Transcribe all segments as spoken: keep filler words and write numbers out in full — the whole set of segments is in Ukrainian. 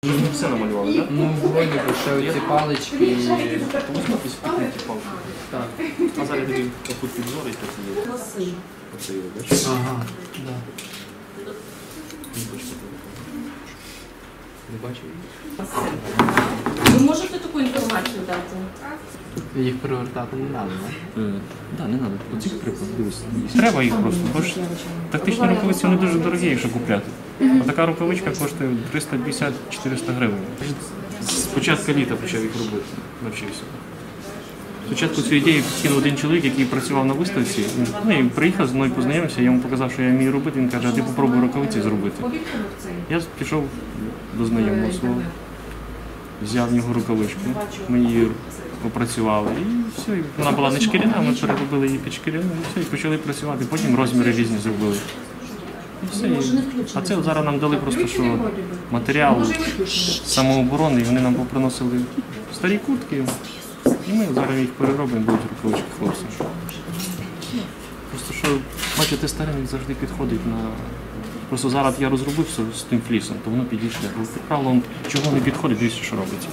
Ну, все намалювали, так? Ну, вроді би, ще оці палички і... Можна якісь пакунки палки? Так. А зараз тобі тут підзор і так є. Оце є, бачиш? Ага, так. Не бачив? Ви можете таку інформацію дати? Їх перевертати не треба, так? Так, не треба. Оці приклад, дивись. Треба їх просто. Бо ж тактичні рукавиці вони дуже дорогі, якщо купляти. А така рукавичка коштує триста п'ятдесят - чотириста гривень. З початку літа почав їх робити, навчився. Спочатку цю ідею підкинув один чоловік, який працював на виставці. Ну, і приїхав, зі мною познайомився, я йому показав, що я вмію робити. Він каже, а ти попробуй рукавиці зробити. Я пішов до знайомого свого, взяв в нього рукавичку, ми її опрацювали. І все, і вона була не шкіряна, ми переробили її під шкіряну, і все, і почали працювати. Потім розміри різні зробили. І все. І... А це от зараз нам дали просто, що матеріал самооборони, і вони нам поприносили старі куртки. І ми зараз їх переробимо, будуть рукавички хлопцям. Просто що, бачите, старинник завжди підходить на... Просто зараз я розробив все з тим флісом, то воно підійшло. Бо, як правило, чого не підходить, дивіться, що робиться.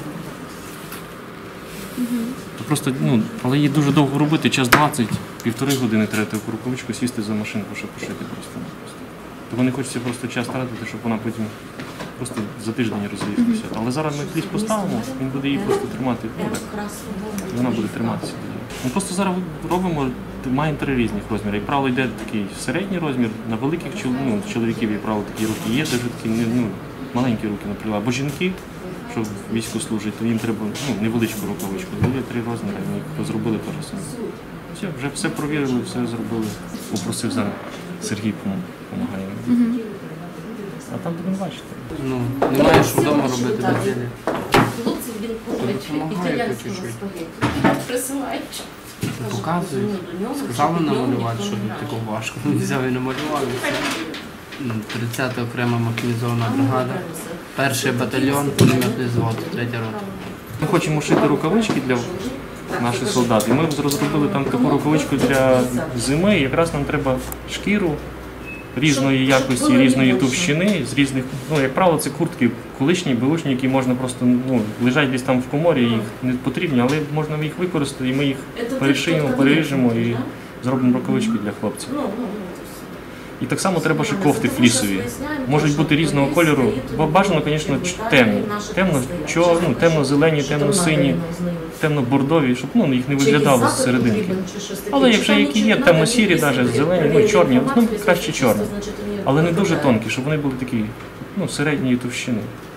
То просто, ну, але її дуже довго робити, час двадцять, півтори години треба таку рукавичку сісти за машинку, щоб пошити просто. Того не хочеться просто час тратити, щоб вона потім просто за тиждень розлізлася. Але зараз ми фліс поставимо, він буде її просто тримати, ну так, вона буде триматися. Ми просто зараз робимо, маємо три різних розміри. Як правило, йде такий середній розмір, на великих ну, чоловіків, як правило, такі руки є, навіть такі ну, маленькі руки, наприклад. Або жінки, що війську служать, то їм треба ну, невеличку рукавичку. Є три розміри, ми їх зробили теж самі. Все, вже все провірили, все зробили. Попросив зараз Сергій допомагає. Угу. А там будемо бачити. Ну, немає що вдома робити без ділі. Хлопці, він ходить італійського спагетті. Присилають. Показують. Сказали намалювати, що такого важко. Взяв і намалював. тридцята окрема механізована бригада. Перший батальйон, пулеметний взвод, третя рота. Ми хочемо шити рукавички для наших солдат. І ми розробили там таку рукавичку для зими. І якраз нам треба шкіру різної якості, різної товщини, з різних, ну, як правило, це куртки колишні, беушні, які можна просто, ну, лежать десь там в коморі, їх не потрібні, але можна їх використати, і ми їх перешиємо, переріжемо і зробимо рукавички для хлопців. І так само треба ще кофти флісові. Можуть бути різного кольору, бо бажано, звісно, темні. Темно, ну, темно-зелені, темно-сині, темно-бордові, щоб ну, їх не виглядало з серединки. Але якщо які є, темно-сірі, навіть зелені, ну, чорні, ну, краще чорні. Але не дуже тонкі, щоб вони були такі ну, середньої товщини.